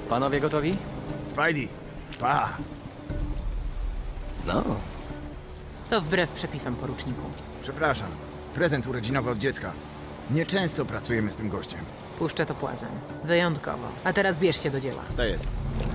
Panowie gotowi? Spidey, pa! No. To wbrew przepisom, poruczniku. Przepraszam, prezent urodzinowy od dziecka. Nieczęsto pracujemy z tym gościem. Puszczę to płazem. Wyjątkowo. A teraz bierz się do dzieła. To jest.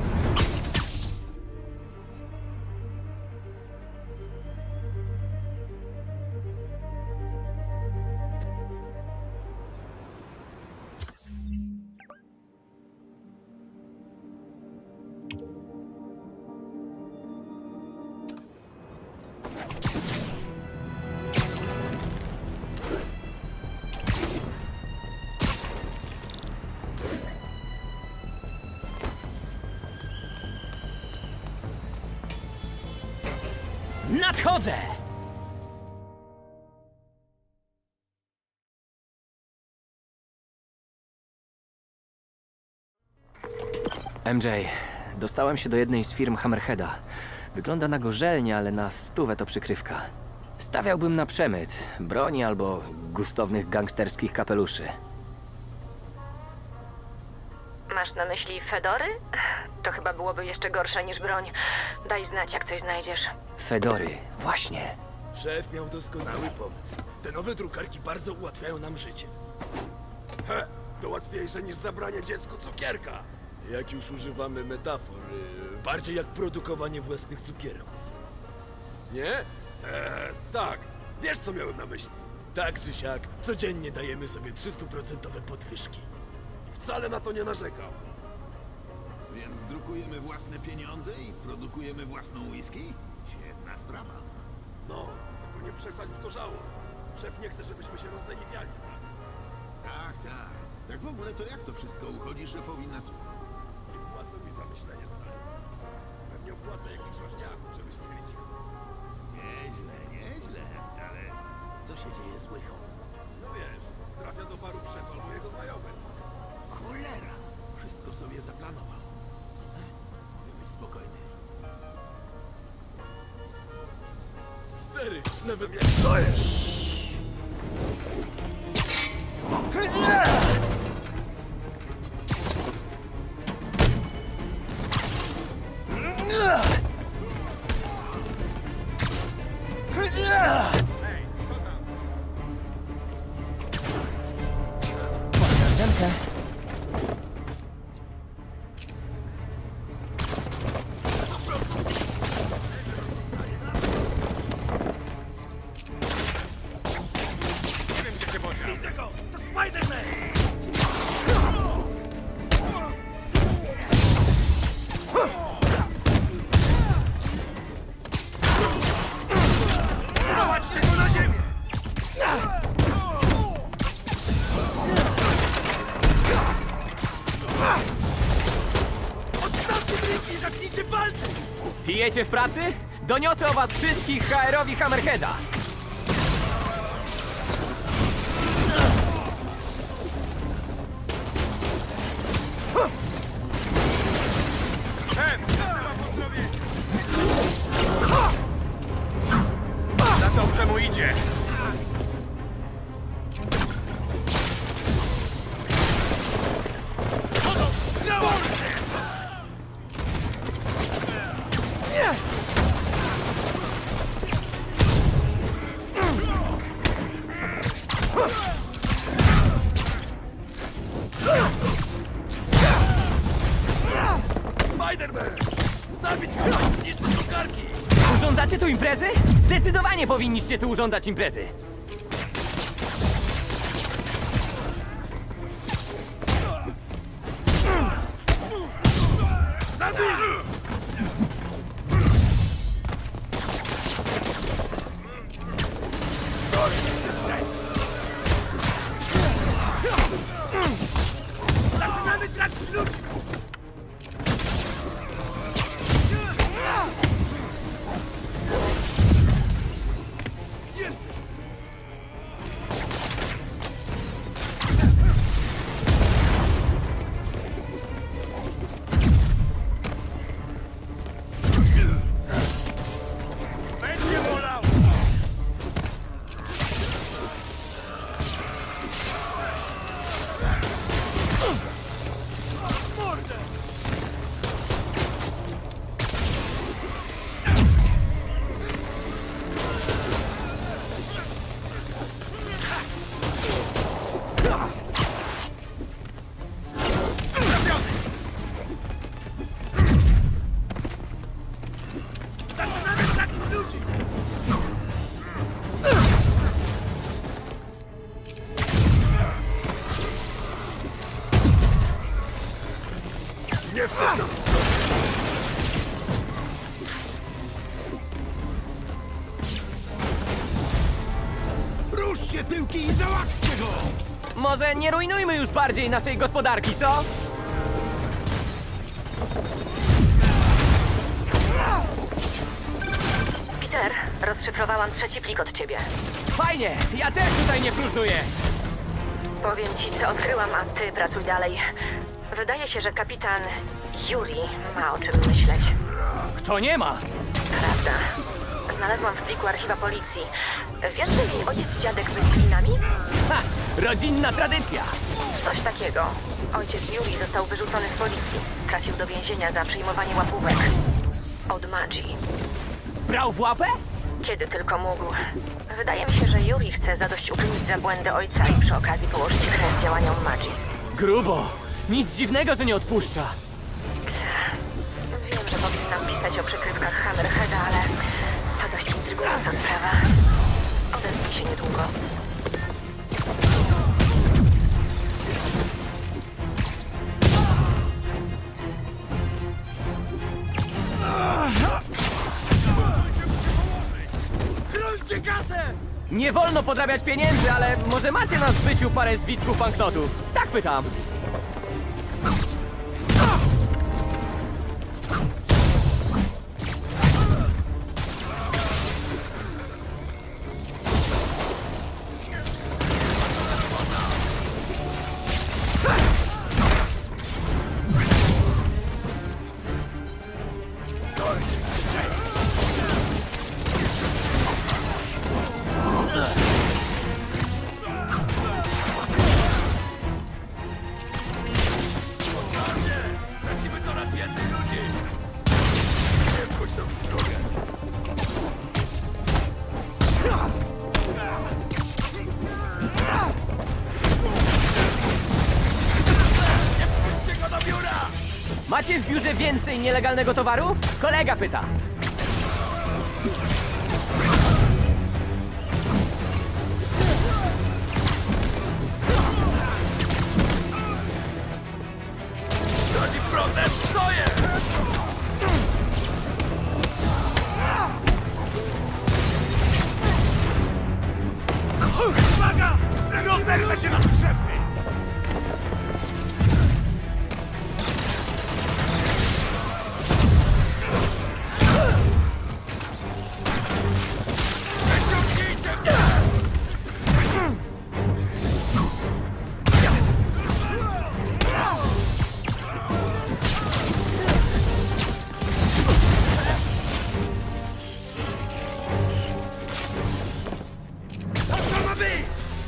Nadchodzę! MJ, dostałem się do jednej z firm Hammerheada. Wygląda na gorzelnie, ale na 100 to przykrywka. Stawiałbym na przemyt, broni albo gustownych gangsterskich kapeluszy. Masz na myśli fedory? To chyba byłoby jeszcze gorsze niż broń. Daj znać, jak coś znajdziesz. Fedory, właśnie. Szef miał doskonały pomysł. Te nowe drukarki bardzo ułatwiają nam życie. He, to łatwiejsze niż zabranie dziecku cukierka. Jak już używamy metafor, bardziej jak produkowanie własnych cukierków. Nie? Tak. Wiesz, co miałem na myśli. Tak czy siak, codziennie dajemy sobie 300% podwyżki. Wcale na to nie narzekał. Więc drukujemy własne pieniądze i produkujemy własną whisky? Świetna sprawa. No, tylko nie przesadź z gorzałą. Szef nie chce, żebyśmy się rozleniwiali w pracy. Tak, tak. Tak w ogóle to jak to wszystko uchodzi szefowi na słuch? Nie płacę mi za myślenie, stary. Pewnie opłacę jakichś ważniaków, żeby się dzielić. Nieźle, nieźle. Ale co się dzieje z łychą? No wiesz, trafia do barów szef albo jego znajomy. Cholera! Wszystko sobie zaplanował. Mogę być spokojny. Stary, nawet jak... To jest! Drzemce. Pijecie w pracy? Doniosę o was wszystkich HR-owi Hammerheada! Za dobrze mu idzie! Spider-Man! Zabić go! Niszczy drukarki! Urządzacie tu imprezy? Zdecydowanie powinniście tu urządzać imprezy! Zaczynamy tracić ludzi! Nie wstyd nam! Ruszcie tyłki i załatwcie go! Może nie rujnujmy już bardziej naszej gospodarki, co? Peter, rozszyfrowałam trzeci plik od ciebie. Fajnie, ja też tutaj nie próżnuję. Powiem ci, co odkryłam, a ty pracuj dalej. Wydaje się, że kapitan Yuri ma o czym myśleć. Kto nie ma? Prawda. Znalazłam w pliku archiwa policji. Wiesz, że jej ojciec i dziadek byli Klinami? Ha! Rodzinna tradycja! Coś takiego. Ojciec Yuri został wyrzucony z policji. Trafił do więzienia za przyjmowanie łapówek. Od Magii. Brał w łapę? Kiedy tylko mógł. Wydaje mi się, że Yuri chce zadośćuczynić za błędy ojca i przy okazji położyć kres działaniom Magii. Grubo. Nic dziwnego, że nie odpuszcza. Wiem, że powinnam pisać o przykrywkach Hammerheada, ale to dość intrygująca sprawa. Odezwij się niedługo. Chroncie kasę! Nie wolno podrabiać pieniędzy, ale może macie na zbyciu parę zbitków banknotów? Tak pytam. Tracimy coraz więcej ludzi! Nie wchodź nam w drogę! Nie wpuśćcie go do biura! Macie w biurze więcej nielegalnego towaru? Kolega pyta. Chodzi protest, stoję! Uwaga! Rozerwę cię na strzępy! Wyciągnijcie mnie! Co ma być?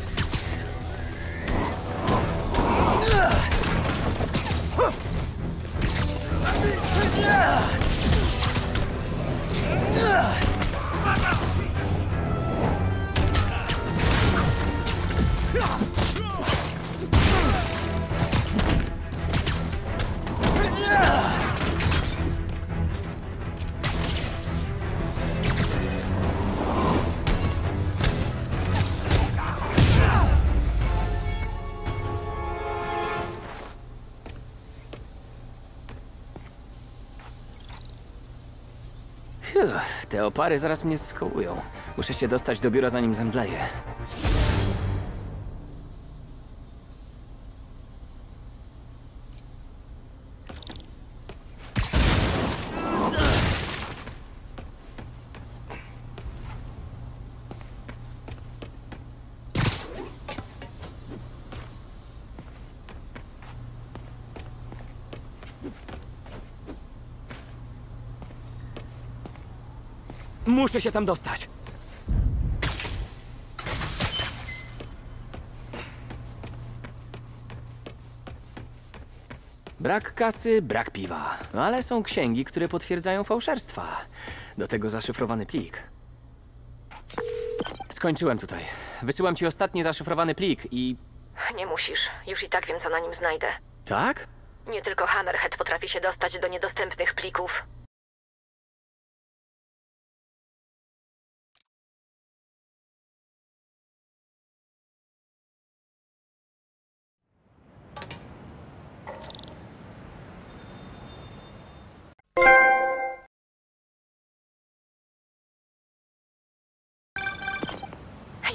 Te opary zaraz mnie skołują. Muszę się dostać do biura, zanim zemdleję. Muszę się tam dostać. Brak kasy, brak piwa. Ale są księgi, które potwierdzają fałszerstwa. Do tego zaszyfrowany plik. Skończyłem tutaj. Wysyłam ci ostatni zaszyfrowany plik i... Nie musisz. Już i tak wiem, co na nim znajdę. Tak? Nie tylko Hammerhead potrafi się dostać do niedostępnych plików.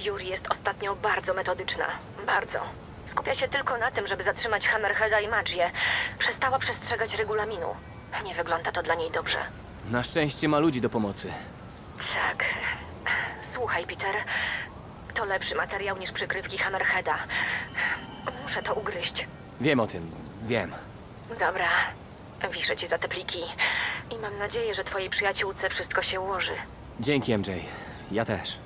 Yuri jest ostatnio bardzo metodyczna. Bardzo. Skupia się tylko na tym, żeby zatrzymać Hammerheada i Magię. Przestała przestrzegać regulaminu. Nie wygląda to dla niej dobrze. Na szczęście ma ludzi do pomocy. Tak. Słuchaj, Peter. To lepszy materiał niż przykrywki Hammerheada. Muszę to ugryźć. Wiem o tym, wiem. Dobra. Wiszę ci za te pliki. I mam nadzieję, że twojej przyjaciółce wszystko się ułoży. Dzięki, MJ. Ja też.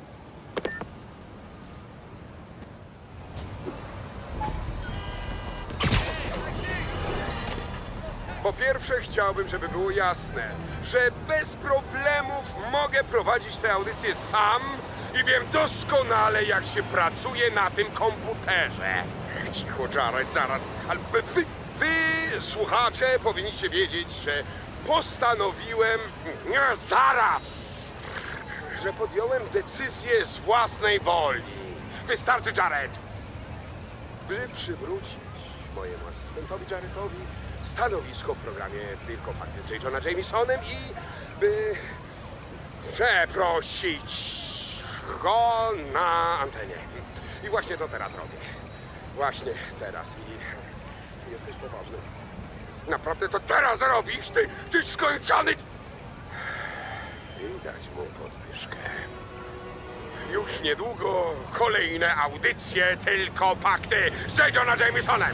Po pierwsze chciałbym, żeby było jasne, że bez problemów mogę prowadzić tę audycję sam i wiem doskonale, jak się pracuje na tym komputerze. Cicho, Jared, zaraz. Ale wy, słuchacze, powinniście wiedzieć, że postanowiłem... Nie, zaraz! Że podjąłem decyzję z własnej woli. Wystarczy, Jared! By przywrócić mojemu asystentowi Jaredowi stanowisko w programie Tylko Fakty z J. Jonah Jamesonem i by przeprosić go na antenie. I właśnie to teraz robię. Właśnie teraz i jesteś poważny. Naprawdę to teraz robisz, ty skończony... I dać mu podwyżkę. Już niedługo kolejne audycje Tylko Fakty z J. Jonah Jamesonem.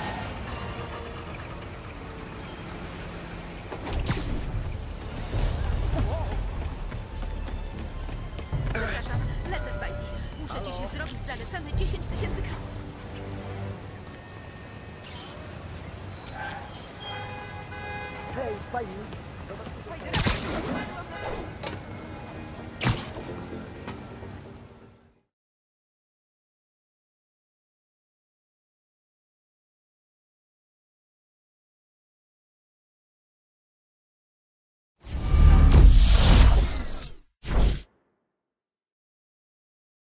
Przepraszam, lecę, Spidey. Muszę dziś zrobić zalecane 10 000 kroków. Hej, Spidey!